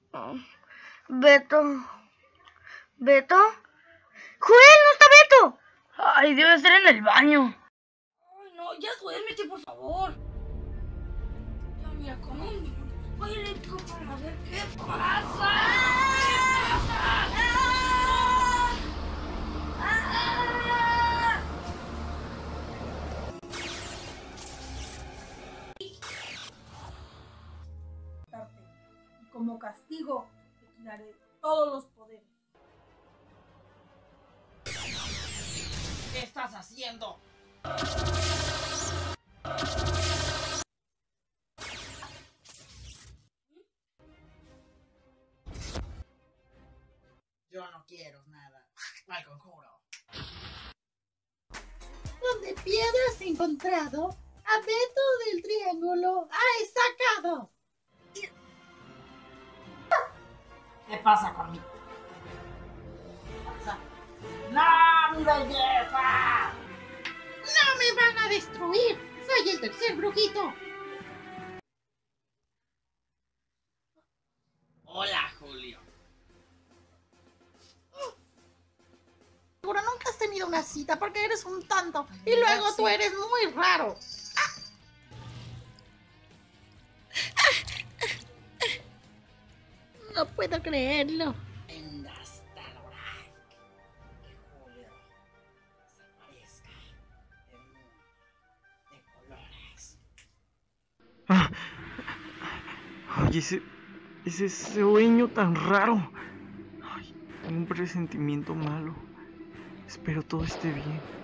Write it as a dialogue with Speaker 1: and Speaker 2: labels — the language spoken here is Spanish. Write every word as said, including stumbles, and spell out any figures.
Speaker 1: Oh, Beto. ¿Beto? ¡Joel, no está Beto!
Speaker 2: Ay, debe estar en el baño.
Speaker 1: Ay, no, ya duérmete, por favor. Ya, mira, con un eléctrico para ver qué pasa. ¿Qué pasa?
Speaker 3: Y como castigo te quitaré todos los poderes.
Speaker 2: ¿Qué estás haciendo? Yo no quiero nada. Al conjuro.
Speaker 4: Donde piedras encontrado, a Beto del Triángulo ha sacado.
Speaker 2: ¿Qué pasa conmigo? ¿Qué pasa? ¡No, mi belleza!
Speaker 4: ¡No me van a destruir! ¡Soy el tercer brujito!
Speaker 2: Hola, Julio.
Speaker 4: Seguro nunca has tenido una cita porque eres un tonto y luego tú eres muy raro. No puedo creerlo.
Speaker 2: Venga hasta lograr que Julio desaparezca del mundo de colores.
Speaker 5: Ah, ay, ese, ese sueño tan raro. Ay, tengo un presentimiento malo. Espero todo esté bien.